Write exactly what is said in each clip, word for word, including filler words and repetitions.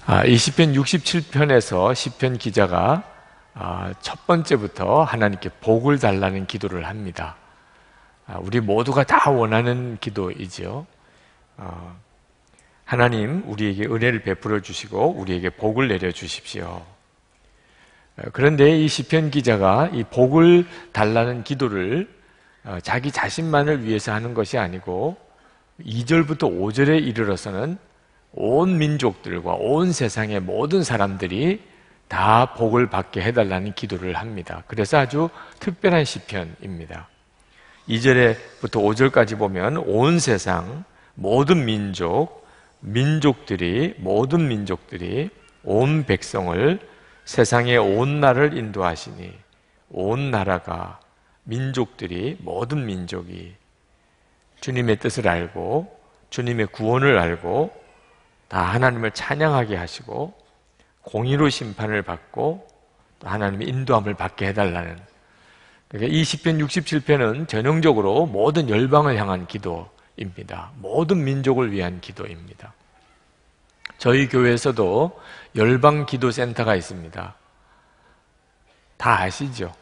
아, 이 시편 육십칠 편에서 시편 기자가 아, 첫 번째부터 하나님께 복을 달라는 기도를 합니다. 아, 우리 모두가 다 원하는 기도이죠. 어, 하나님, 우리에게 은혜를 베풀어 주시고 우리에게 복을 내려 주십시오. 그런데 이 시편 기자가 이 복을 달라는 기도를 어, 자기 자신만을 위해서 하는 것이 아니고 이 절부터 오 절에 이르러서는 온 민족들과 온 세상의 모든 사람들이 다 복을 받게 해달라는 기도를 합니다. 그래서 아주 특별한 시편입니다. 이 절부터 오 절까지 보면 온 세상 모든 민족, 민족들이 모든 민족들이 온 백성을 세상의 온 나라를 인도하시니 온 나라가 민족들이 모든 민족이 주님의 뜻을 알고 주님의 구원을 알고 다 하나님을 찬양하게 하시고 공의로 심판을 받고 또 하나님의 인도함을 받게 해달라는, 그러니까 이 시편 육십칠 편은 전형적으로 모든 열방을 향한 기도입니다. 모든 민족을 위한 기도입니다. 저희 교회에서도 열방 기도센터가 있습니다. 다 아시죠?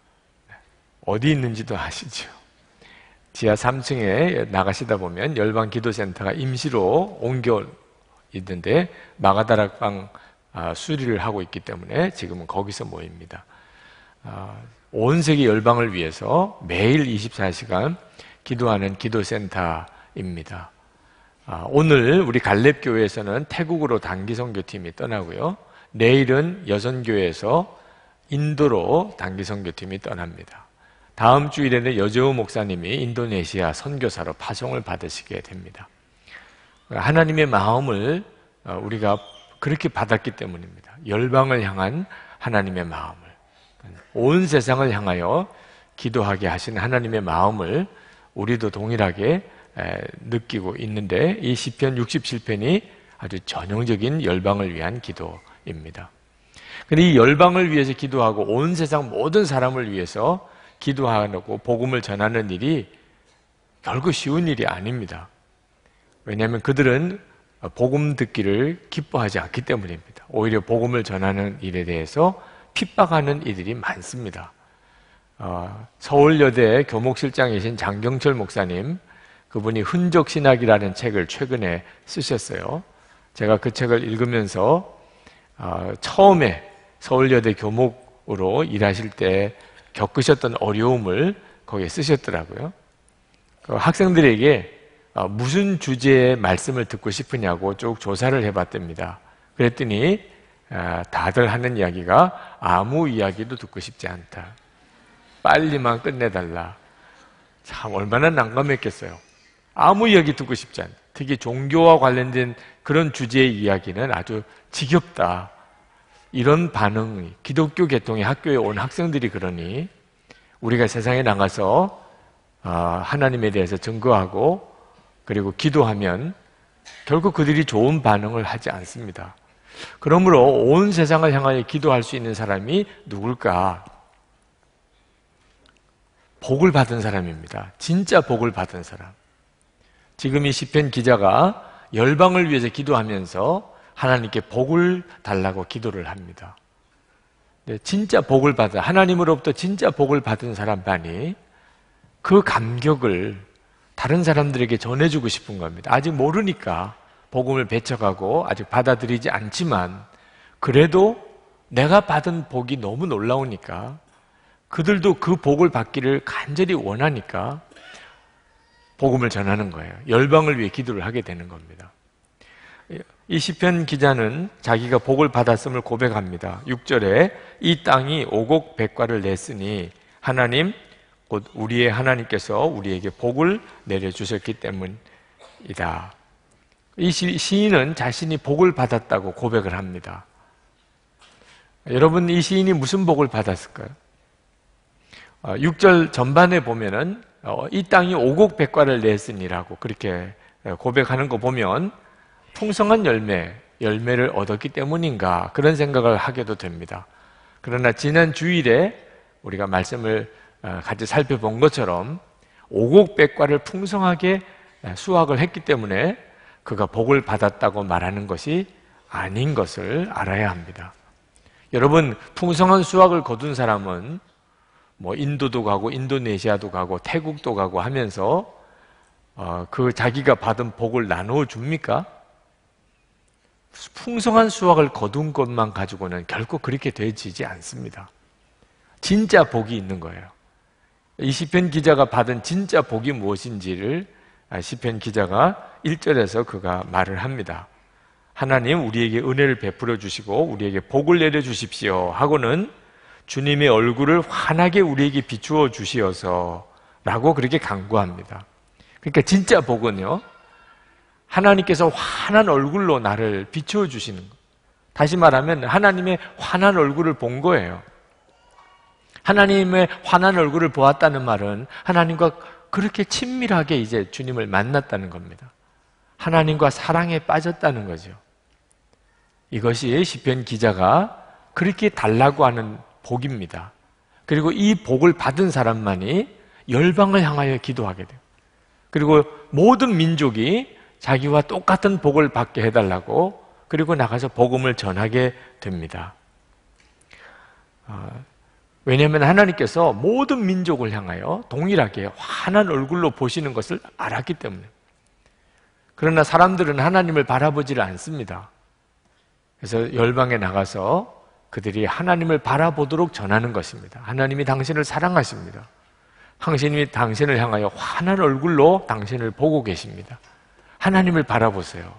어디 있는지도 아시죠? 지하 삼 층에 나가시다 보면 열방 기도센터가 임시로 옮겨 있는데 마가다락방 수리를 하고 있기 때문에 지금은 거기서 모입니다. 온 세계 열방을 위해서 매일 이십사 시간 기도하는 기도센터입니다. 오늘 우리 갈렙교회에서는 태국으로 단기 선교팀이 떠나고요. 내일은 여선교회에서 인도로 단기 선교팀이 떠납니다. 다음 주일에는 여재호 목사님이 인도네시아 선교사로 파송을 받으시게 됩니다. 하나님의 마음을 우리가 그렇게 받았기 때문입니다. 열방을 향한 하나님의 마음을, 온 세상을 향하여 기도하게 하신 하나님의 마음을 우리도 동일하게 느끼고 있는데, 이 시편 육십칠 편이 아주 전형적인 열방을 위한 기도입니다. 그런데 이 열방을 위해서 기도하고 온 세상 모든 사람을 위해서 기도하고 복음을 전하는 일이 결코 쉬운 일이 아닙니다. 왜냐하면 그들은 복음 듣기를 기뻐하지 않기 때문입니다. 오히려 복음을 전하는 일에 대해서 핍박하는 이들이 많습니다. 어, 서울여대 교목실장이신 장경철 목사님, 그분이 흔적신학이라는 책을 최근에 쓰셨어요. 제가 그 책을 읽으면서 어, 처음에 서울여대 교목으로 일하실 때 겪으셨던 어려움을 거기에 쓰셨더라고요. 그 학생들에게 무슨 주제의 말씀을 듣고 싶으냐고 쭉 조사를 해봤답니다. 그랬더니 다들 하는 이야기가 아무 이야기도 듣고 싶지 않다. 빨리만 끝내달라. 참 얼마나 난감했겠어요. 아무 이야기 듣고 싶지 않다. 특히 종교와 관련된 그런 주제의 이야기는 아주 지겹다. 이런 반응이, 기독교 계통의 학교에 온 학생들이 그러니 우리가 세상에 나가서 하나님에 대해서 증거하고 그리고 기도하면 결국 그들이 좋은 반응을 하지 않습니다. 그러므로 온 세상을 향하여 기도할 수 있는 사람이 누굴까? 복을 받은 사람입니다. 진짜 복을 받은 사람. 지금 이 시편 기자가 열방을 위해서 기도하면서 하나님께 복을 달라고 기도를 합니다. 네, 진짜 복을 받아, 하나님으로부터 진짜 복을 받은 사람만이 그 감격을 다른 사람들에게 전해주고 싶은 겁니다. 아직 모르니까 복음을 배척하고 아직 받아들이지 않지만, 그래도 내가 받은 복이 너무 놀라우니까 그들도 그 복을 받기를 간절히 원하니까 복음을 전하는 거예요. 열방을 위해 기도를 하게 되는 겁니다. 이 시편 기자는 자기가 복을 받았음을 고백합니다. 육 절에 이 땅이 오곡백과를 냈으니 하나님 곧 우리의 하나님께서 우리에게 복을 내려주셨기 때문이다. 이 시인은 자신이 복을 받았다고 고백을 합니다. 여러분, 이 시인이 무슨 복을 받았을까요? 육 절 전반에 보면은 이 땅이 오곡백과를 냈으니라고 그렇게 고백하는 거 보면 풍성한 열매, 열매를 얻었기 때문인가 그런 생각을 하게도 됩니다. 그러나 지난 주일에 우리가 말씀을 같이 살펴본 것처럼 오곡백과를 풍성하게 수확을 했기 때문에 그가 복을 받았다고 말하는 것이 아닌 것을 알아야 합니다. 여러분, 풍성한 수확을 거둔 사람은 뭐 인도도 가고 인도네시아도 가고 태국도 가고 하면서 어, 그 자기가 받은 복을 나누어 줍니까? 풍성한 수확을 거둔 것만 가지고는 결코 그렇게 되지지 않습니다. 진짜 복이 있는 거예요. 이 시편 기자가 받은 진짜 복이 무엇인지를 시편 기자가 일 절에서 그가 말을 합니다. 하나님 우리에게 은혜를 베풀어 주시고 우리에게 복을 내려 주십시오 하고는 주님의 얼굴을 환하게 우리에게 비추어 주시어서 라고 그렇게 간구합니다. 그러니까 진짜 복은요, 하나님께서 환한 얼굴로 나를 비추어 주시는 것. 다시 말하면 하나님의 환한 얼굴을 본 거예요. 하나님의 환한 얼굴을 보았다는 말은 하나님과 그렇게 친밀하게 이제 주님을 만났다는 겁니다. 하나님과 사랑에 빠졌다는 거죠. 이것이 시편 기자가 그렇게 달라고 하는 복입니다. 그리고 이 복을 받은 사람만이 열방을 향하여 기도하게 돼요. 그리고 모든 민족이 자기와 똑같은 복을 받게 해달라고, 그리고 나가서 복음을 전하게 됩니다. 왜냐하면 하나님께서 모든 민족을 향하여 동일하게 환한 얼굴로 보시는 것을 알았기 때문에. 그러나 사람들은 하나님을 바라보지를 않습니다. 그래서 열방에 나가서 그들이 하나님을 바라보도록 전하는 것입니다. 하나님이 당신을 사랑하십니다. 당신이 당신을 향하여 환한 얼굴로 당신을 보고 계십니다. 하나님을 바라보세요.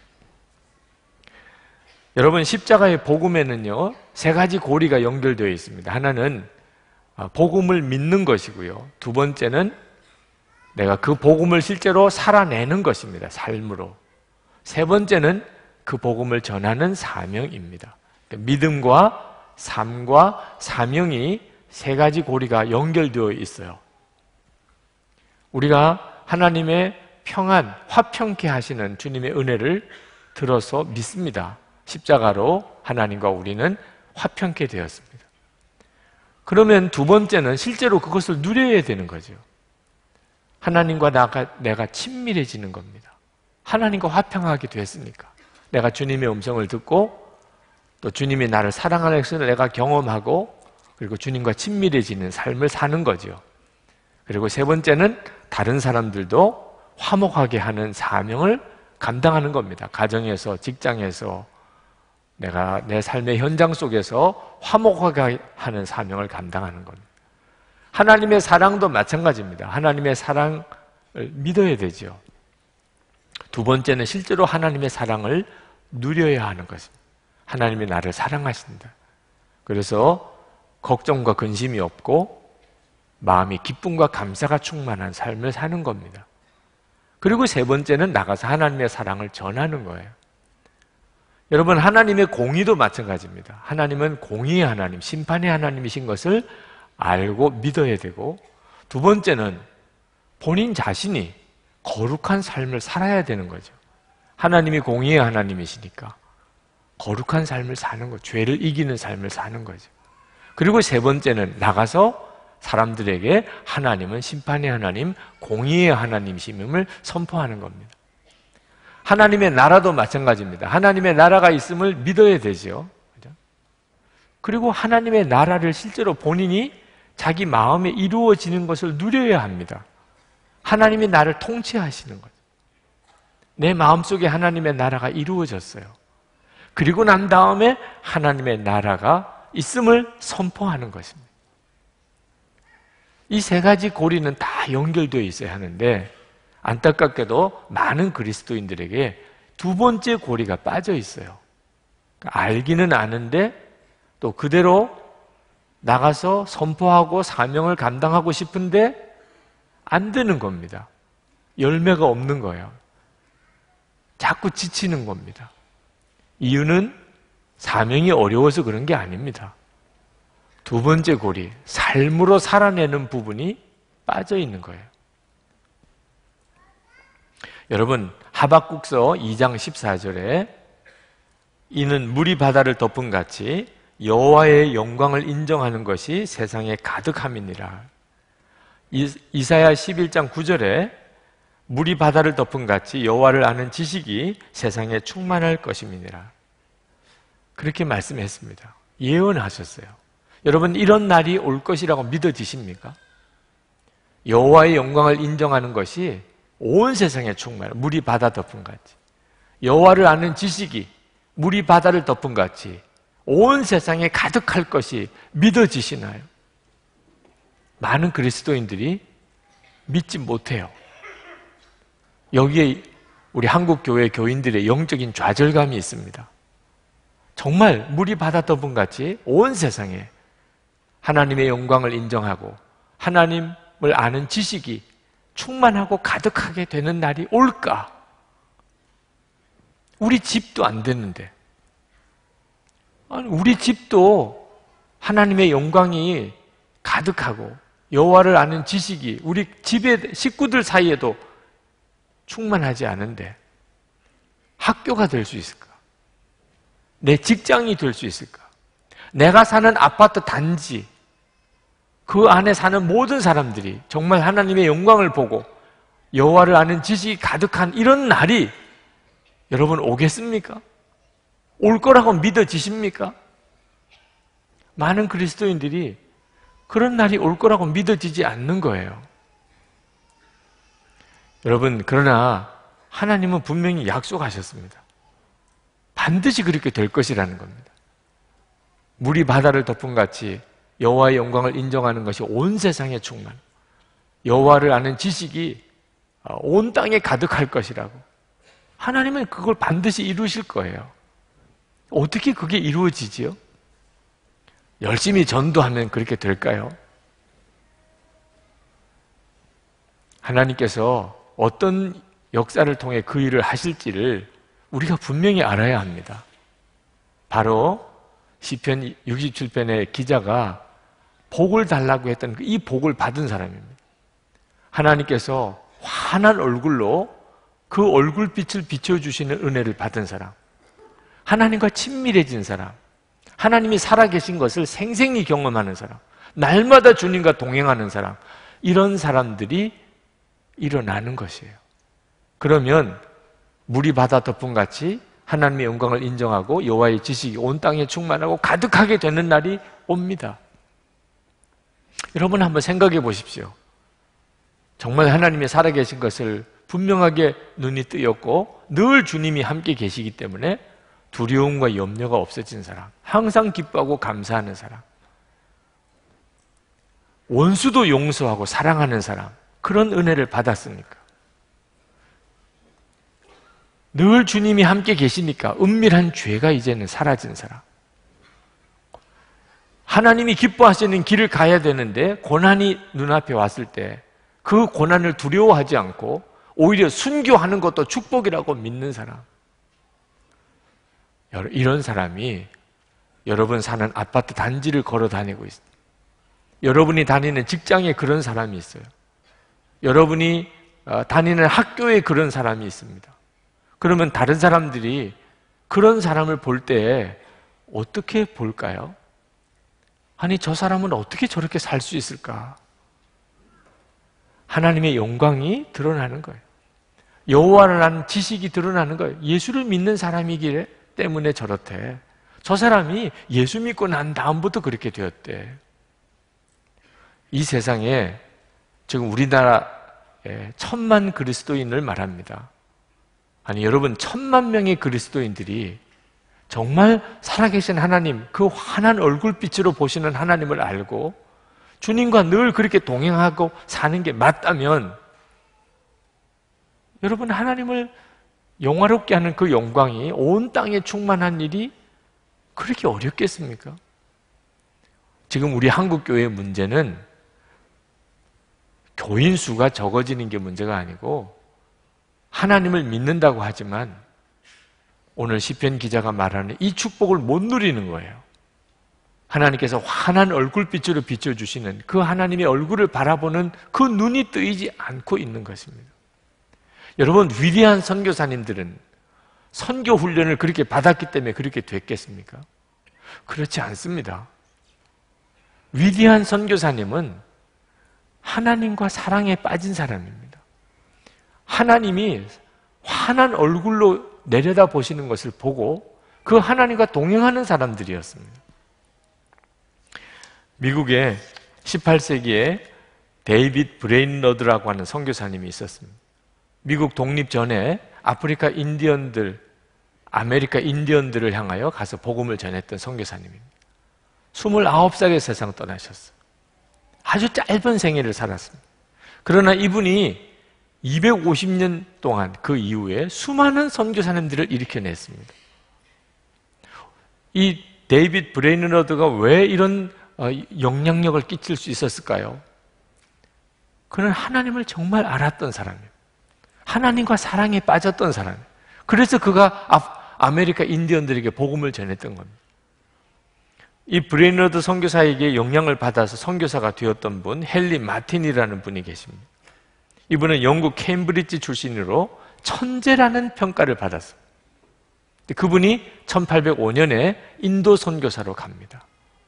여러분, 십자가의 복음에는요, 세 가지 고리가 연결되어 있습니다. 하나는 복음을 믿는 것이고요. 두 번째는 내가 그 복음을 실제로 살아내는 것입니다. 삶으로. 세 번째는 그 복음을 전하는 사명입니다. 믿음과 삶과 사명이 세 가지 고리가 연결되어 있어요. 우리가 하나님의 평안, 화평케 하시는 주님의 은혜를 들어서 믿습니다. 십자가로 하나님과 우리는 화평케 되었습니다. 그러면 두 번째는 실제로 그것을 누려야 되는 거죠. 하나님과 나가, 내가 친밀해지는 겁니다. 하나님과 화평하게 됐으니까. 내가 주님의 음성을 듣고 또 주님이 나를 사랑하는 것을 내가 경험하고, 그리고 주님과 친밀해지는 삶을 사는 거죠. 그리고 세 번째는 다른 사람들도 화목하게 하는 사명을 감당하는 겁니다. 가정에서, 직장에서, 내가 내 삶의 현장 속에서 화목하게 하는 사명을 감당하는 겁니다. 하나님의 사랑도 마찬가지입니다. 하나님의 사랑을 믿어야 되죠. 두 번째는 실제로 하나님의 사랑을 누려야 하는 것입니다. 하나님이 나를 사랑하신다. 그래서 걱정과 근심이 없고 마음이 기쁨과 감사가 충만한 삶을 사는 겁니다. 그리고 세 번째는 나가서 하나님의 사랑을 전하는 거예요. 여러분, 하나님의 공의도 마찬가지입니다. 하나님은 공의의 하나님, 심판의 하나님이신 것을 알고 믿어야 되고, 두 번째는 본인 자신이 거룩한 삶을 살아야 되는 거죠. 하나님이 공의의 하나님이시니까 거룩한 삶을 사는 거, 죄를 이기는 삶을 사는 거죠. 그리고 세 번째는 나가서 사람들에게 하나님은 심판의 하나님, 공의의 하나님이심을 선포하는 겁니다. 하나님의 나라도 마찬가지입니다. 하나님의 나라가 있음을 믿어야 되죠. 그리고 하나님의 나라를 실제로 본인이 자기 마음에 이루어지는 것을 누려야 합니다. 하나님이 나를 통치하시는 거죠. 내 마음속에 하나님의 나라가 이루어졌어요. 그리고 난 다음에 하나님의 나라가 있음을 선포하는 것입니다. 이 세 가지 고리는 다 연결되어 있어야 하는데, 안타깝게도 많은 그리스도인들에게 두 번째 고리가 빠져 있어요. 알기는 아는데 또 그대로 나가서 선포하고 사명을 감당하고 싶은데 안 되는 겁니다. 열매가 없는 거예요. 자꾸 지치는 겁니다. 이유는 사명이 어려워서 그런 게 아닙니다. 두 번째 고리, 삶으로 살아내는 부분이 빠져 있는 거예요. 여러분, 하박국서 이 장 십사 절에 이는 물이 바다를 덮은 같이 여호와의 영광을 인정하는 것이 세상에 가득함이니라. 이사야 십일 장 구 절에 물이 바다를 덮은 같이 여호와를 아는 지식이 세상에 충만할 것임이니라. 그렇게 말씀했습니다. 예언하셨어요. 여러분, 이런 날이 올 것이라고 믿어지십니까? 여호와의 영광을 인정하는 것이 온 세상에 충만해. 물이 바다 덮은 같이. 여호와를 아는 지식이 물이 바다를 덮은 같이 온 세상에 가득할 것이 믿어지시나요? 많은 그리스도인들이 믿지 못해요. 여기에 우리 한국교회 교인들의 영적인 좌절감이 있습니다. 정말 물이 바다 덮은 같이 온 세상에 하나님의 영광을 인정하고 하나님을 아는 지식이 충만하고 가득하게 되는 날이 올까? 우리 집도 안 됐는데, 우리 집도 하나님의 영광이 가득하고 여호와를 아는 지식이 우리 집의 식구들 사이에도 충만하지 않은데 학교가 될 수 있을까? 내 직장이 될 수 있을까? 내가 사는 아파트 단지, 그 안에 사는 모든 사람들이 정말 하나님의 영광을 보고 여호와를 아는 지식이 가득한 이런 날이 여러분 오겠습니까? 올 거라고 믿어지십니까? 많은 그리스도인들이 그런 날이 올 거라고 믿어지지 않는 거예요. 여러분, 그러나 하나님은 분명히 약속하셨습니다. 반드시 그렇게 될 것이라는 겁니다. 물이 바다를 덮은 같이 여호와의 영광을 인정하는 것이 온 세상에 충만, 여호와를 아는 지식이 온 땅에 가득할 것이라고. 하나님은 그걸 반드시 이루실 거예요. 어떻게 그게 이루어지지요? 열심히 전도하면 그렇게 될까요? 하나님께서 어떤 역사를 통해 그 일을 하실지를 우리가 분명히 알아야 합니다. 바로 시편 육십칠 편의 기자가 복을 달라고 했던 이 복을 받은 사람입니다. 하나님께서 환한 얼굴로 그 얼굴빛을 비춰주시는 은혜를 받은 사람, 하나님과 친밀해진 사람, 하나님이 살아계신 것을 생생히 경험하는 사람, 날마다 주님과 동행하는 사람, 이런 사람들이 일어나는 것이에요. 그러면 물이 바다 덮은 같이 하나님의 영광을 인정하고 여호와의 지식이 온 땅에 충만하고 가득하게 되는 날이 옵니다. 여러분 한번 생각해 보십시오. 정말 하나님이 살아계신 것을 분명하게 눈이 뜨였고 늘 주님이 함께 계시기 때문에 두려움과 염려가 없어진 사람, 항상 기뻐하고 감사하는 사람, 원수도 용서하고 사랑하는 사람, 그런 은혜를 받았습니까? 늘 주님이 함께 계시니까 은밀한 죄가 이제는 사라진 사람, 하나님이 기뻐하시는 길을 가야 되는데 고난이 눈앞에 왔을 때 그 고난을 두려워하지 않고 오히려 순교하는 것도 축복이라고 믿는 사람, 이런 사람이 여러분 사는 아파트 단지를 걸어 다니고 있어요. 여러분이 다니는 직장에 그런 사람이 있어요. 여러분이 다니는 학교에 그런 사람이 있습니다. 그러면 다른 사람들이 그런 사람을 볼 때 어떻게 볼까요? 아니, 저 사람은 어떻게 저렇게 살 수 있을까? 하나님의 영광이 드러나는 거예요. 여호와를 아는 지식이 드러나는 거예요. 예수를 믿는 사람이기 때문에 저렇대. 저 사람이 예수 믿고 난 다음부터 그렇게 되었대. 이 세상에 지금 우리나라에 천만 그리스도인을 말합니다. 아니, 여러분, 천만 명의 그리스도인들이 정말 살아계신 하나님, 그 환한 얼굴빛으로 보시는 하나님을 알고 주님과 늘 그렇게 동행하고 사는 게 맞다면 여러분, 하나님을 영화롭게 하는 그 영광이 온 땅에 충만한 일이 그렇게 어렵겠습니까? 지금 우리 한국교회의 문제는 교인 수가 적어지는 게 문제가 아니고 하나님을 믿는다고 하지만 오늘 시편 기자가 말하는 이 축복을 못 누리는 거예요. 하나님께서 환한 얼굴빛으로 비춰주시는 그 하나님의 얼굴을 바라보는 그 눈이 뜨이지 않고 있는 것입니다. 여러분, 위대한 선교사님들은 선교 훈련을 그렇게 받았기 때문에 그렇게 됐겠습니까? 그렇지 않습니다. 위대한 선교사님은 하나님과 사랑에 빠진 사람입니다. 하나님이 환한 얼굴로 내려다 보시는 것을 보고 그 하나님과 동행하는 사람들이었습니다. 미국에 십팔 세기에 데이빗 브레인러드라고 하는 선교사님이 있었습니다. 미국 독립 전에 아프리카 인디언들, 아메리카 인디언들을 향하여 가서 복음을 전했던 선교사님입니다. 스물아홉 살에 세상 떠나셨어요. 아주 짧은 생애를 살았습니다. 그러나 이분이 이백오십 년 동안 그 이후에 수많은 선교사님들을 일으켜냈습니다. 이 데이빗 브레인러드가 왜 이런 영향력을 끼칠 수 있었을까요? 그는 하나님을 정말 알았던 사람이에요. 하나님과 사랑에 빠졌던 사람이에요. 그래서 그가 아메리카 인디언들에게 복음을 전했던 겁니다. 이 브레인러드 선교사에게 영향을 받아서 선교사가 되었던 분, 헨리 마틴이라는 분이 계십니다. 이분은 영국 케임브리지 출신으로 천재라는 평가를 받았습니다. 그분이 천팔백오 년에 인도 선교사로 갑니다.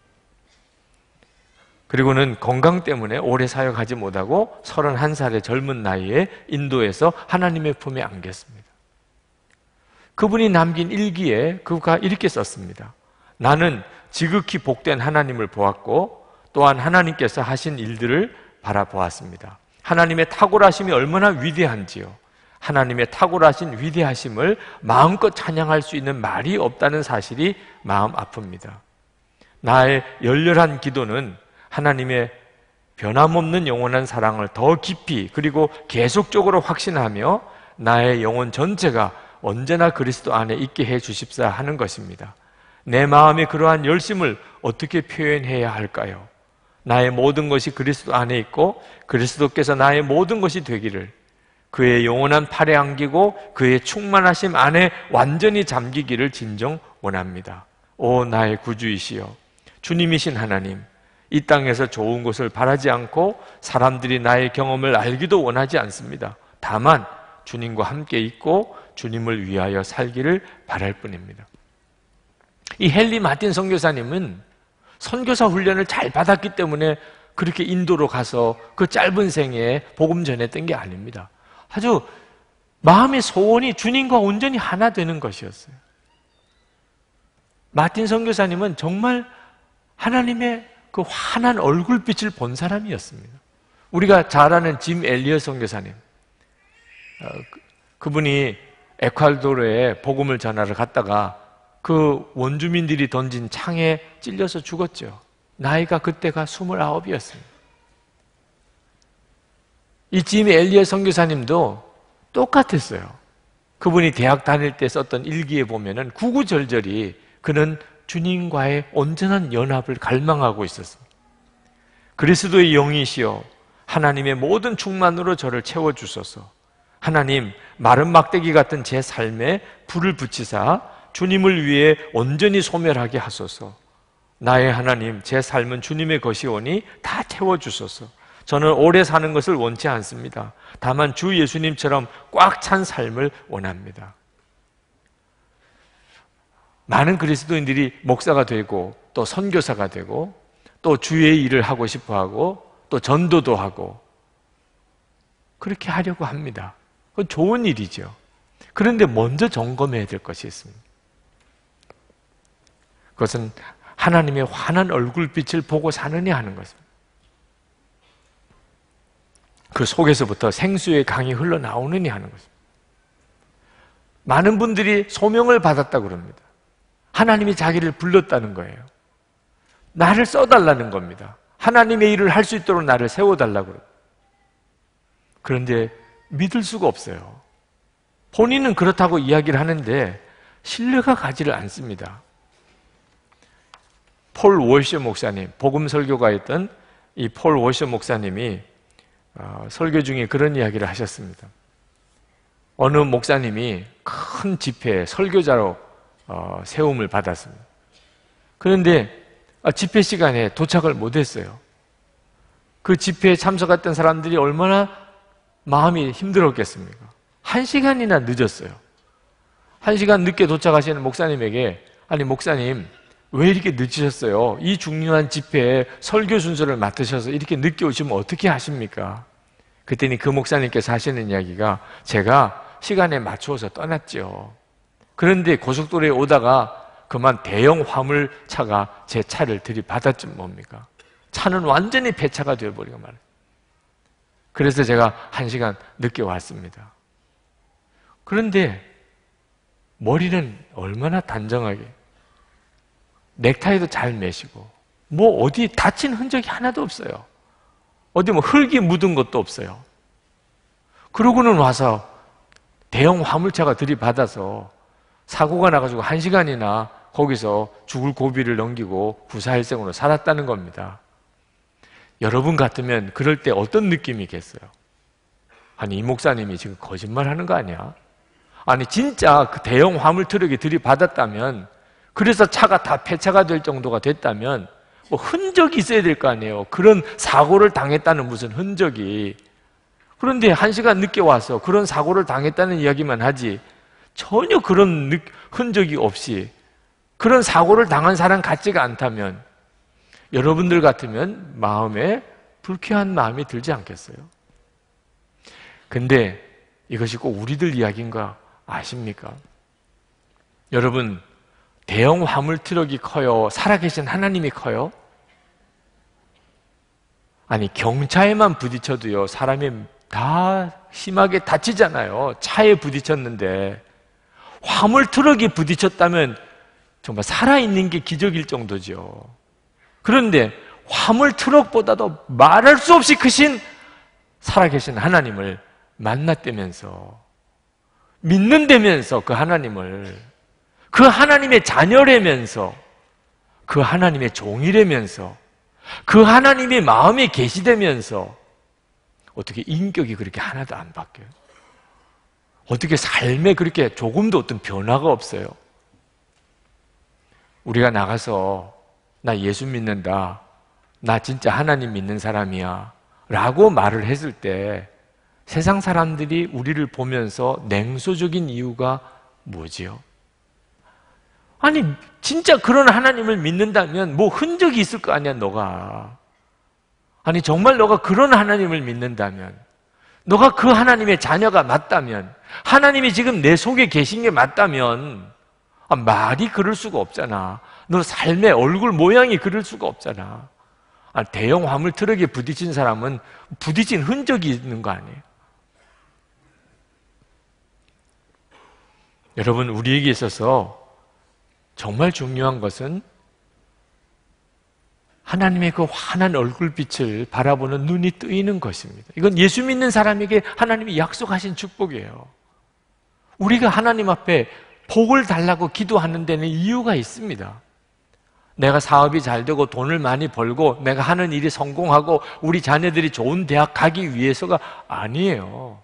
그리고는 건강 때문에 오래 사역하지 못하고 서른한 살의 젊은 나이에 인도에서 하나님의 품에 안겼습니다. 그분이 남긴 일기에 그가 이렇게 썼습니다. 나는 지극히 복된 하나님을 보았고 또한 하나님께서 하신 일들을 바라보았습니다. 하나님의 탁월하심이 얼마나 위대한지요. 하나님의 탁월하신 위대하심을 마음껏 찬양할 수 있는 말이 없다는 사실이 마음 아픕니다. 나의 열렬한 기도는 하나님의 변함없는 영원한 사랑을 더 깊이 그리고 계속적으로 확신하며 나의 영혼 전체가 언제나 그리스도 안에 있게 해 주십사 하는 것입니다. 내 마음의 그러한 열심을 어떻게 표현해야 할까요? 나의 모든 것이 그리스도 안에 있고 그리스도께서 나의 모든 것이 되기를, 그의 영원한 팔에 안기고 그의 충만하심 안에 완전히 잠기기를 진정 원합니다. 오 나의 구주이시여, 주님이신 하나님, 이 땅에서 좋은 것을 바라지 않고 사람들이 나의 경험을 알기도 원하지 않습니다. 다만 주님과 함께 있고 주님을 위하여 살기를 바랄 뿐입니다. 이 헨리 마틴 선교사님은 선교사 훈련을 잘 받았기 때문에 그렇게 인도로 가서 그 짧은 생애에 복음 전했던 게 아닙니다. 아주 마음의 소원이 주님과 온전히 하나 되는 것이었어요. 마틴 선교사님은 정말 하나님의 그 환한 얼굴빛을 본 사람이었습니다. 우리가 잘 아는 짐 엘리엇 선교사님, 그분이 에콰도르에 복음을 전하러 갔다가 그 원주민들이 던진 창에 찔려서 죽었죠. 나이가 그때가 스물아홉이었습니다. 이 짐 엘리엇 선교사님도 똑같았어요. 그분이 대학 다닐 때 썼던 일기에 보면은 구구절절히 그는 주님과의 온전한 연합을 갈망하고 있었습니다. 그리스도의 영이시여, 하나님의 모든 충만으로 저를 채워주소서. 하나님, 마른 막대기 같은 제 삶에 불을 붙이사 주님을 위해 온전히 소멸하게 하소서. 나의 하나님, 제 삶은 주님의 것이오니 다 채워주소서. 저는 오래 사는 것을 원치 않습니다. 다만 주 예수님처럼 꽉 찬 삶을 원합니다. 많은 그리스도인들이 목사가 되고 또 선교사가 되고 또 주의 일을 하고 싶어하고 또 전도도 하고 그렇게 하려고 합니다. 그건 좋은 일이죠. 그런데 먼저 점검해야 될 것이 있습니다. 그것은 하나님의 환한 얼굴빛을 보고 사느냐 하는 것입니다. 그 속에서부터 생수의 강이 흘러나오느냐 하는 것입니다. 많은 분들이 소명을 받았다고 그럽니다. 하나님이 자기를 불렀다는 거예요. 나를 써달라는 겁니다. 하나님의 일을 할 수 있도록 나를 세워달라고 그래요. 그런데 믿을 수가 없어요. 본인은 그렇다고 이야기를 하는데 신뢰가 가지를 않습니다. 폴 워셔 목사님, 복음 설교가였던 이 폴 워셔 목사님이 어, 설교 중에 그런 이야기를 하셨습니다. 어느 목사님이 큰 집회에 설교자로 어, 세움을 받았습니다. 그런데 집회 시간에 도착을 못했어요. 그 집회에 참석했던 사람들이 얼마나 마음이 힘들었겠습니까? 한 시간이나 늦었어요. 한 시간 늦게 도착하시는 목사님에게, 아니 목사님 왜 이렇게 늦으셨어요? 이 중요한 집회에 설교 순서를 맡으셔서 이렇게 늦게 오시면 어떻게 하십니까? 그랬더니 그 목사님께서 하시는 이야기가, 제가 시간에 맞추어서 떠났죠. 그런데 고속도로에 오다가 그만 대형 화물차가 제 차를 들이받았지 뭡니까? 차는 완전히 폐차가 되어버리고 말이에요. 그래서 제가 한 시간 늦게 왔습니다. 그런데 머리는 얼마나 단정하게, 넥타이도 잘 매시고, 뭐 어디 다친 흔적이 하나도 없어요. 어디 뭐 흙이 묻은 것도 없어요. 그러고는 와서 대형 화물차가 들이받아서 사고가 나가지고 한 시간이나 거기서 죽을 고비를 넘기고 부사일생으로 살았다는 겁니다. 여러분 같으면 그럴 때 어떤 느낌이겠어요? 아니, 이 목사님이 지금 거짓말하는 거 아니야? 아니, 진짜 그 대형 화물 트럭이 들이받았다면, 그래서 차가 다 폐차가 될 정도가 됐다면 뭐 흔적이 있어야 될 거 아니에요. 그런 사고를 당했다는 무슨 흔적이. 그런데 한 시간 늦게 와서 그런 사고를 당했다는 이야기만 하지 전혀 그런 흔적이 없이 그런 사고를 당한 사람 같지가 않다면 여러분들 같으면 마음에 불쾌한 마음이 들지 않겠어요? 근데 이것이 꼭 우리들 이야기인 거 아십니까? 여러분, 대형 화물 트럭이 커요? 살아계신 하나님이 커요? 아니, 경차에만 부딪혀도요, 사람이 다 심하게 다치잖아요. 차에 부딪혔는데. 화물 트럭이 부딪혔다면 정말 살아있는 게 기적일 정도죠. 그런데 화물 트럭보다도 말할 수 없이 크신 살아계신 하나님을 만났다면서, 믿는다면서, 그 하나님을, 그 하나님의 자녀라면서, 그 하나님의 종이라면서, 그 하나님의 마음에 계시다면서 어떻게 인격이 그렇게 하나도 안 바뀌어요? 어떻게 삶에 그렇게 조금도 어떤 변화가 없어요? 우리가 나가서 나 예수 믿는다, 나 진짜 하나님 믿는 사람이야 라고 말을 했을 때 세상 사람들이 우리를 보면서 냉소적인 이유가 뭐지요? 아니, 진짜 그런 하나님을 믿는다면 뭐 흔적이 있을 거 아니야, 너가. 아니, 정말 너가 그런 하나님을 믿는다면, 너가 그 하나님의 자녀가 맞다면, 하나님이 지금 내 속에 계신 게 맞다면, 아, 말이 그럴 수가 없잖아. 너 삶의 얼굴 모양이 그럴 수가 없잖아. 아, 대형 화물 트럭에 부딪힌 사람은 부딪힌 흔적이 있는 거 아니에요? 여러분, 우리에게 있어서 정말 중요한 것은 하나님의 그 환한 얼굴빛을 바라보는 눈이 뜨이는 것입니다. 이건 예수 믿는 사람에게 하나님이 약속하신 축복이에요. 우리가 하나님 앞에 복을 달라고 기도하는 데는 이유가 있습니다. 내가 사업이 잘 되고 돈을 많이 벌고 내가 하는 일이 성공하고 우리 자녀들이 좋은 대학 가기 위해서가 아니에요.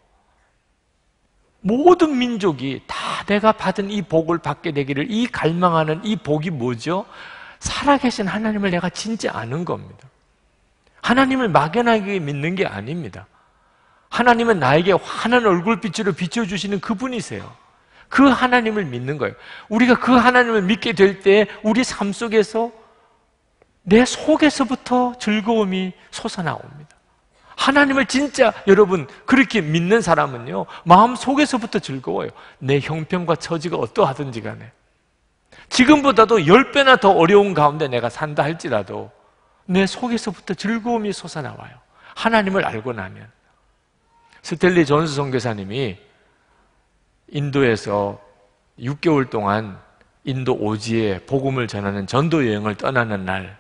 모든 민족이 다 내가 받은 이 복을 받게 되기를, 이 갈망하는 이 복이 뭐죠? 살아계신 하나님을 내가 진짜 아는 겁니다. 하나님을 막연하게 믿는 게 아닙니다. 하나님은 나에게 환한 얼굴빛으로 비춰주시는 그분이세요. 그 하나님을 믿는 거예요. 우리가 그 하나님을 믿게 될 때 우리 삶 속에서 내 속에서부터 즐거움이 솟아나옵니다. 하나님을 진짜 여러분 그렇게 믿는 사람은요, 마음 속에서부터 즐거워요. 내 형편과 처지가 어떠하든지 간에, 지금보다도 열 배나 더 어려운 가운데 내가 산다 할지라도 내 속에서부터 즐거움이 솟아나와요. 하나님을 알고 나면. 스탠리 존스 선교사님이 인도에서 육 개월 동안 인도 오지에 복음을 전하는 전도 여행을 떠나는 날,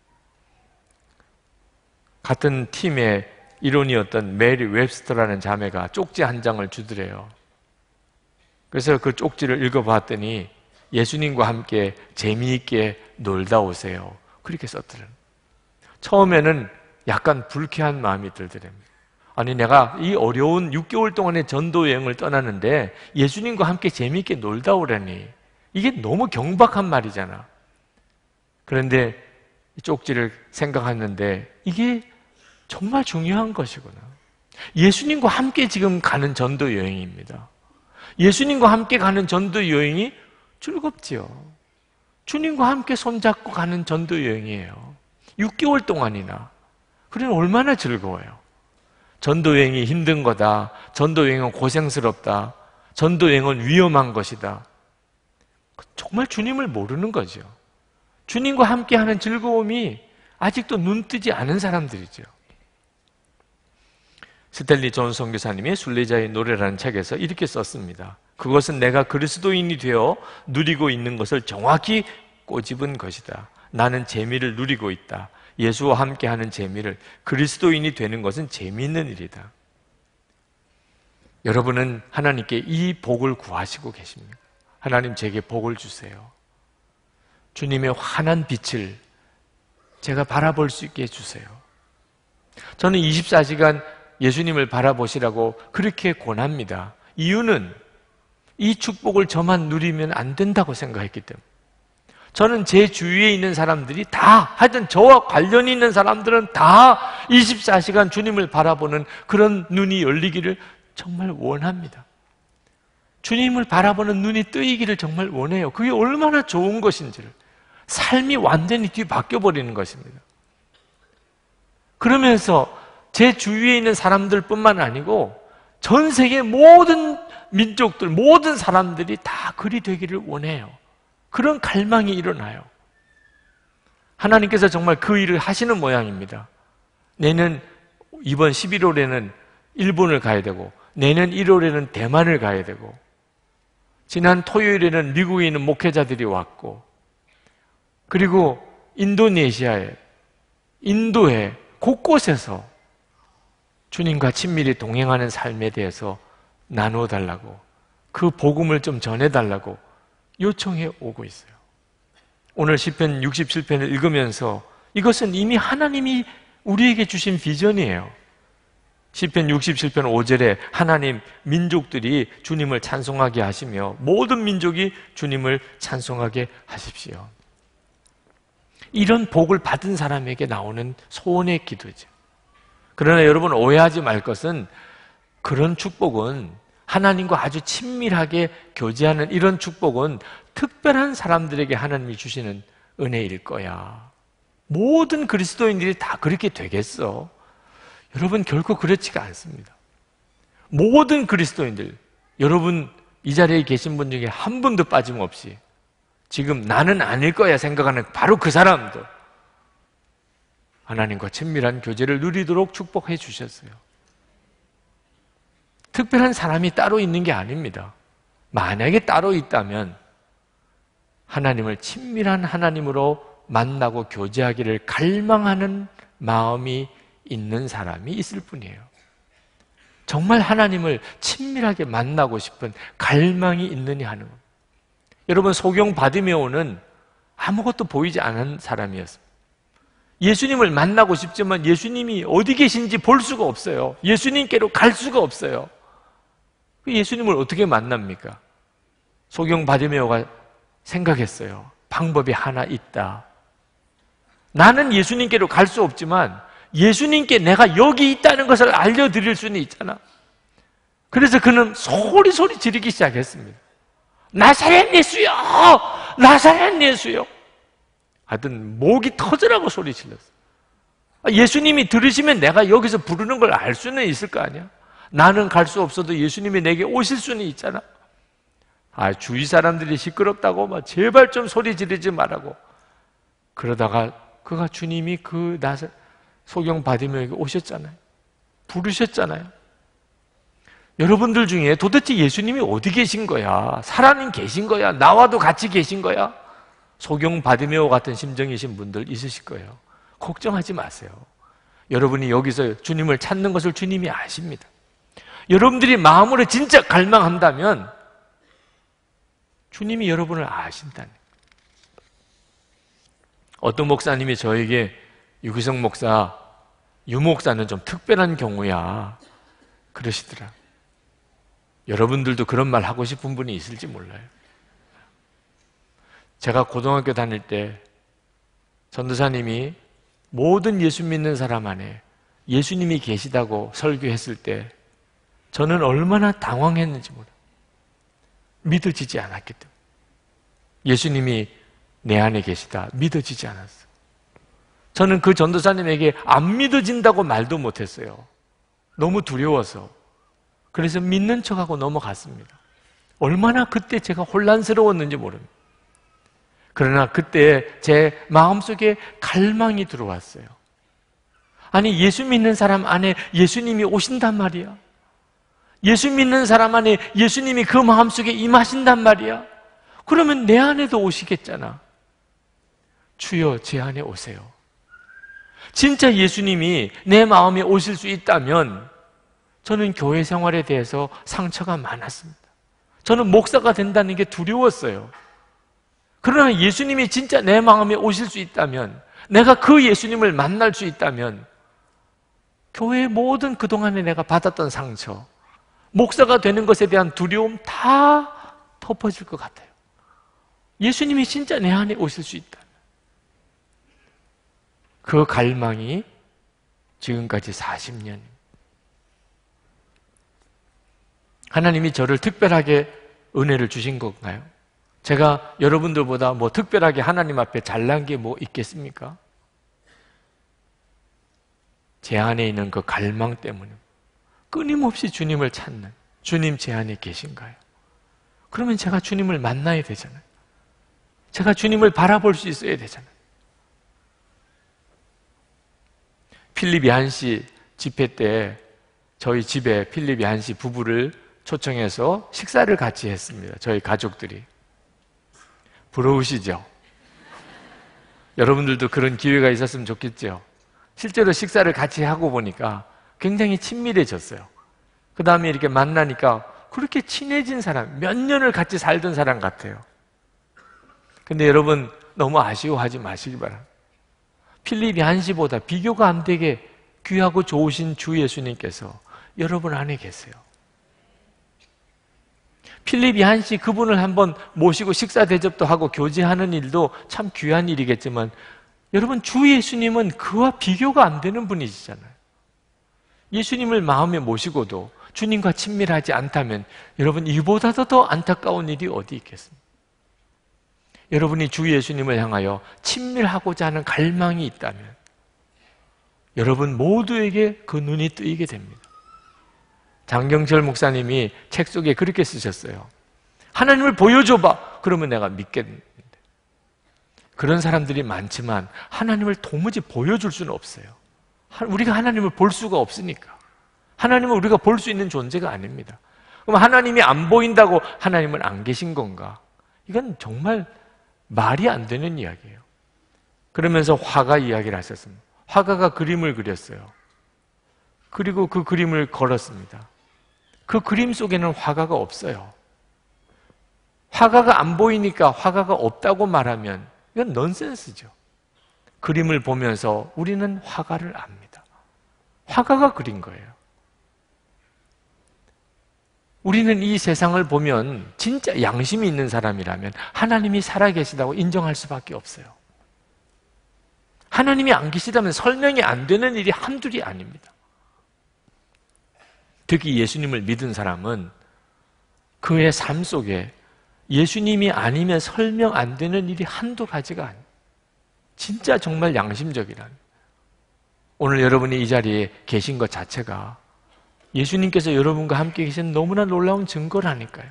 같은 팀의 일원이었던 메리 웹스터라는 자매가 쪽지 한 장을 주더래요. 그래서 그 쪽지를 읽어봤더니 예수님과 함께 재미있게 놀다 오세요, 그렇게 썼더래요. 처음에는 약간 불쾌한 마음이 들더래요. 아니, 내가 이 어려운 육 개월 동안의 전도 여행을 떠나는데 예수님과 함께 재미있게 놀다 오라니, 이게 너무 경박한 말이잖아. 그런데 이 쪽지를 생각했는데 이게 정말 중요한 것이구나. 예수님과 함께 지금 가는 전도 여행입니다. 예수님과 함께 가는 전도 여행이 즐겁지요. 주님과 함께 손잡고 가는 전도 여행이에요. 육 개월 동안이나. 그러니 얼마나 즐거워요. 전도 여행이 힘든 거다, 전도 여행은 고생스럽다, 전도 여행은 위험한 것이다, 정말 주님을 모르는 거죠. 주님과 함께하는 즐거움이 아직도 눈뜨지 않은 사람들이죠. 스탠리 존 선교사님이 순례자의 노래라는 책에서 이렇게 썼습니다. 그것은 내가 그리스도인이 되어 누리고 있는 것을 정확히 꼬집은 것이다. 나는 재미를 누리고 있다. 예수와 함께하는 재미를. 그리스도인이 되는 것은 재미있는 일이다. 여러분은 하나님께 이 복을 구하시고 계십니까? 하나님, 제게 복을 주세요. 주님의 환한 빛을 제가 바라볼 수 있게 해주세요. 저는 이십사 시간 예수님을 바라보시라고 그렇게 권합니다. 이유는 이 축복을 저만 누리면 안 된다고 생각했기 때문에. 저는 제 주위에 있는 사람들이 다, 하여튼 저와 관련이 있는 사람들은 다 이십사 시간 주님을 바라보는 그런 눈이 열리기를 정말 원합니다. 주님을 바라보는 눈이 뜨이기를 정말 원해요. 그게 얼마나 좋은 것인지를. 삶이 완전히 뒤바뀌어 버리는 것입니다. 그러면서 제 주위에 있는 사람들뿐만 아니고 전 세계 모든 민족들, 모든 사람들이 다 그리 되기를 원해요. 그런 갈망이 일어나요. 하나님께서 정말 그 일을 하시는 모양입니다. 내년 이번 십일월에는 일본을 가야 되고, 내년 일월에는 대만을 가야 되고, 지난 토요일에는 미국에 있는 목회자들이 왔고, 그리고 인도네시아에, 인도에 곳곳에서 주님과 친밀히 동행하는 삶에 대해서 나누어 달라고, 그 복음을 좀 전해 달라고 요청해 오고 있어요. 오늘 시편 육십칠 편을 읽으면서 이것은 이미 하나님이 우리에게 주신 비전이에요. 시편 육십칠 편 오 절에 하나님, 민족들이 주님을 찬송하게 하시며 모든 민족이 주님을 찬송하게 하십시오. 이런 복을 받은 사람에게 나오는 소원의 기도죠. 그러나 여러분, 오해하지 말 것은, 그런 축복은, 하나님과 아주 친밀하게 교제하는 이런 축복은 특별한 사람들에게 하나님이 주시는 은혜일 거야. 모든 그리스도인들이 다 그렇게 되겠어? 여러분, 결코 그렇지가 않습니다. 모든 그리스도인들, 여러분 이 자리에 계신 분 중에 한 분도 빠짐없이 지금 나는 아닐 거야 생각하는 바로 그 사람도 하나님과 친밀한 교제를 누리도록 축복해 주셨어요. 특별한 사람이 따로 있는 게 아닙니다. 만약에 따로 있다면 하나님을 친밀한 하나님으로 만나고 교제하기를 갈망하는 마음이 있는 사람이 있을 뿐이에요. 정말 하나님을 친밀하게 만나고 싶은 갈망이 있느냐 하는 겁니다. 여러분, 소경 바디메오는 아무것도 보이지 않은 사람이었습니다. 예수님을 만나고 싶지만 예수님이 어디 계신지 볼 수가 없어요. 예수님께로 갈 수가 없어요. 예수님을 어떻게 만납니까? 소경 바디메오가 생각했어요. 방법이 하나 있다. 나는 예수님께로 갈 수 없지만 예수님께 내가 여기 있다는 것을 알려드릴 수는 있잖아. 그래서 그는 소리 소리 지르기 시작했습니다. 나사렛 예수요! 나사렛 예수요! 하여튼 목이 터지라고 소리 질렀어요. 예수님이 들으시면 내가 여기서 부르는 걸 알 수는 있을 거 아니야? 나는 갈 수 없어도 예수님이 내게 오실 수는 있잖아. 아, 주위 사람들이 시끄럽다고 막 제발 좀 소리 지르지 말라고. 그러다가 그가 주님이 그 나사 소경 바디메오에게 오셨잖아요. 부르셨잖아요. 여러분들 중에 도대체 예수님이 어디 계신 거야? 살아는 계신 거야? 나와도 같이 계신 거야? 소경 바디메오 같은 심정이신 분들 있으실 거예요. 걱정하지 마세요. 여러분이 여기서 주님을 찾는 것을 주님이 아십니다. 여러분들이 마음으로 진짜 갈망한다면 주님이 여러분을 아신다는 거예요. 어떤 목사님이 저에게 유기성 목사, 유 목사는 좀 특별한 경우야 그러시더라. 여러분들도 그런 말 하고 싶은 분이 있을지 몰라요. 제가 고등학교 다닐 때 전도사님이 모든 예수 믿는 사람 안에 예수님이 계시다고 설교했을 때 저는 얼마나 당황했는지 몰라요. 믿어지지 않았기 때문에. 예수님이 내 안에 계시다 믿어지지 않았어요. 저는 그 전도사님에게 안 믿어진다고 말도 못했어요. 너무 두려워서. 그래서 믿는 척하고 넘어갔습니다. 얼마나 그때 제가 혼란스러웠는지 모릅니다. 그러나 그때 제 마음속에 갈망이 들어왔어요. 아니, 예수 믿는 사람 안에 예수님이 오신단 말이야. 예수 믿는 사람 안에 예수님이 그 마음속에 임하신단 말이야. 그러면 내 안에도 오시겠잖아. 주여, 제 안에 오세요. 진짜 예수님이 내 마음에 오실 수 있다면 저는 교회 생활에 대해서 상처가 많았습니다. 저는 목사가 된다는 게 두려웠어요. 그러나 예수님이 진짜 내 마음에 오실 수 있다면, 내가 그 예수님을 만날 수 있다면 교회의 모든 그동안에 내가 받았던 상처, 목사가 되는 것에 대한 두려움 다 덮어질 것 같아요. 예수님이 진짜 내 안에 오실 수 있다면. 그 갈망이 지금까지 사십 년. 하나님이 저를 특별하게 은혜를 주신 건가요? 제가 여러분들보다 뭐 특별하게 하나님 앞에 잘난 게 뭐 있겠습니까? 제 안에 있는 그 갈망 때문에 끊임없이 주님을 찾는, 주님 제 안에 계신가요? 그러면 제가 주님을 만나야 되잖아요. 제가 주님을 바라볼 수 있어야 되잖아요. 필립 얀시 집회 때 저희 집에 필립 얀시 부부를 초청해서 식사를 같이 했습니다. 저희 가족들이. 부러우시죠? 여러분들도 그런 기회가 있었으면 좋겠죠? 실제로 식사를 같이 하고 보니까 굉장히 친밀해졌어요. 그 다음에 이렇게 만나니까 그렇게 친해진 사람, 몇 년을 같이 살던 사람 같아요. 근데 여러분 너무 아쉬워하지 마시기 바랍니다. 필립 얀시보다 비교가 안 되게 귀하고 좋으신 주 예수님께서 여러분 안에 계세요. 필립 얀시 그분을 한번 모시고 식사 대접도 하고 교제하는 일도 참 귀한 일이겠지만 여러분 주 예수님은 그와 비교가 안 되는 분이시잖아요. 예수님을 마음에 모시고도 주님과 친밀하지 않다면 여러분 이보다도 더 안타까운 일이 어디 있겠습니까? 여러분이 주 예수님을 향하여 친밀하고자 하는 갈망이 있다면 여러분 모두에게 그 눈이 뜨이게 됩니다. 장경철 목사님이 책 속에 그렇게 쓰셨어요. 하나님을 보여줘봐. 그러면 내가 믿겠는데. 그런 사람들이 많지만 하나님을 도무지 보여줄 수는 없어요. 우리가 하나님을 볼 수가 없으니까. 하나님은 우리가 볼 수 있는 존재가 아닙니다. 그럼 하나님이 안 보인다고 하나님은 안 계신 건가? 이건 정말 말이 안 되는 이야기예요. 그러면서 화가 이야기를 하셨습니다. 화가가 그림을 그렸어요. 그리고 그 그림을 걸었습니다. 그 그림 속에는 화가가 없어요. 화가가 안 보이니까 화가가 없다고 말하면 이건 넌센스죠. 그림을 보면서 우리는 화가를 압니다. 화가가 그린 거예요. 우리는 이 세상을 보면 진짜 양심이 있는 사람이라면 하나님이 살아계시다고 인정할 수밖에 없어요. 하나님이 안 계시다면 설명이 안 되는 일이 한둘이 아닙니다. 특히 예수님을 믿은 사람은 그의 삶 속에 예수님이 아니면 설명 안 되는 일이 한두 가지가 아니에요. 진짜 정말 양심적이란. 오늘 여러분이 이 자리에 계신 것 자체가 예수님께서 여러분과 함께 계신 너무나 놀라운 증거라니까요.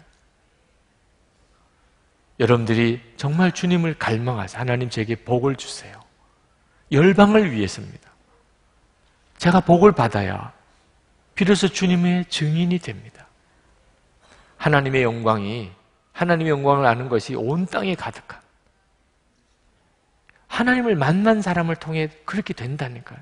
여러분들이 정말 주님을 갈망하세요. 하나님 제게 복을 주세요. 열방을 위해서입니다. 제가 복을 받아야 비로소 주님의 증인이 됩니다. 하나님의 영광이, 하나님의 영광을 아는 것이 온 땅에 가득한, 하나님을 만난 사람을 통해 그렇게 된다니까요.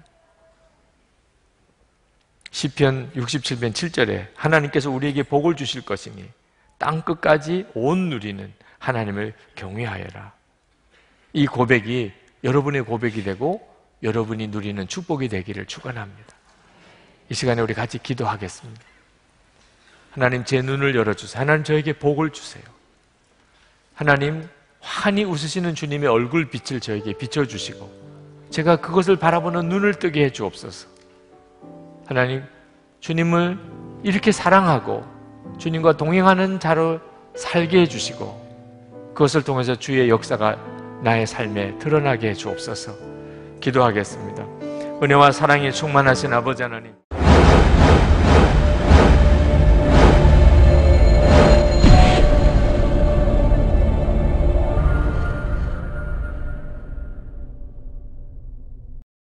시편 육십칠 편 칠 절에 하나님께서 우리에게 복을 주실 것이니 땅 끝까지 온 누리는 하나님을 경외하여라. 이 고백이 여러분의 고백이 되고 여러분이 누리는 축복이 되기를 축원합니다. 이 시간에 우리 같이 기도하겠습니다. 하나님 제 눈을 열어주세요. 하나님 저에게 복을 주세요. 하나님 환히 웃으시는 주님의 얼굴 빛을 저에게 비춰주시고 제가 그것을 바라보는 눈을 뜨게 해주옵소서. 하나님 주님을 이렇게 사랑하고 주님과 동행하는 자로 살게 해주시고 그것을 통해서 주의 역사가 나의 삶에 드러나게 해주옵소서. 기도하겠습니다. 은혜와 사랑이 충만하신 아버지 하나님,